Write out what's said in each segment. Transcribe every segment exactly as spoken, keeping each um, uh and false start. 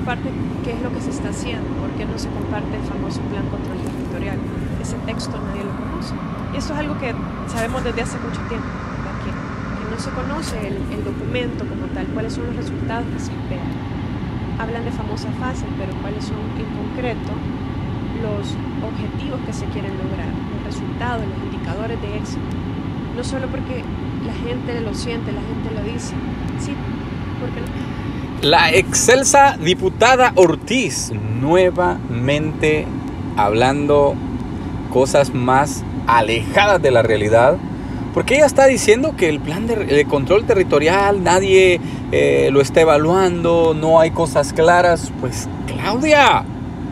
comparte qué es lo que se está haciendo, por qué no se comparte el famoso plan control territorial. Ese texto nadie lo conoce. Y esto es algo que sabemos desde hace mucho tiempo, ¿verdad? Que, que no se conoce el, el documento como tal, cuáles son los resultados que se esperan. Hablan de famosa fase, pero cuáles son en concreto los objetivos que se quieren lograr, los resultados, los indicadores de éxito. No solo porque la gente lo siente, la gente lo dice, sí, porque no. La excelsa diputada Ortiz nuevamente hablando cosas más alejadas de la realidad, porque ella está diciendo que el plan de, de control territorial nadie eh, lo está evaluando, no hay cosas claras. Pues Claudia,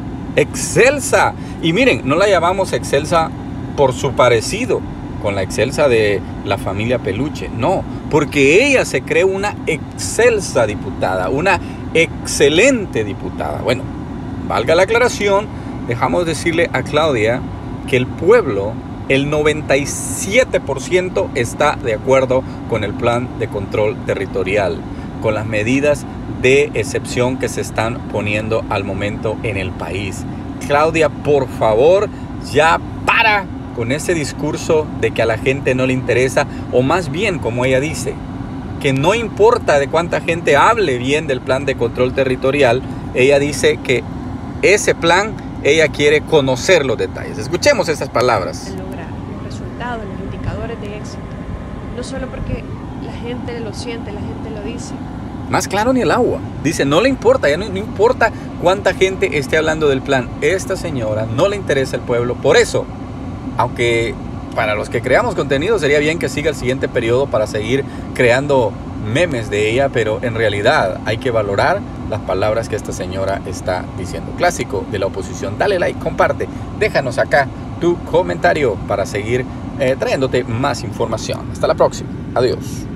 excelsa. Y miren, no la llamamos excelsa por su parecido con la excelsa de la familia Peluche, no, porque ella se cree una excelsa diputada, una excelente diputada. Bueno, valga la aclaración, dejamos decirle a Claudia que el pueblo, el noventa y siete por ciento está de acuerdo con el plan de control territorial, con las medidas de excepción que se están poniendo al momento en el país. Claudia, por favor, ya para con ese discurso de que a la gente no le interesa, o más bien, como ella dice, que no importa de cuánta gente hable bien del plan de control territorial, ella dice que ese plan, ella quiere conocer los detalles. Escuchemos esas palabras. Lograr los resultados, los indicadores de éxito, no solo porque la gente lo siente, la gente lo dice. Más claro ni el agua. Dice, no le importa, ya no, no importa cuánta gente esté hablando del plan. Esta señora no le interesa el pueblo, por eso, aunque para los que creamos contenido sería bien que siga el siguiente periodo para seguir creando memes de ella, pero en realidad hay que valorar las palabras que esta señora está diciendo. Clásico de la oposición. Dale like, comparte, déjanos acá tu comentario para seguir eh, trayéndote más información. Hasta la próxima. Adiós.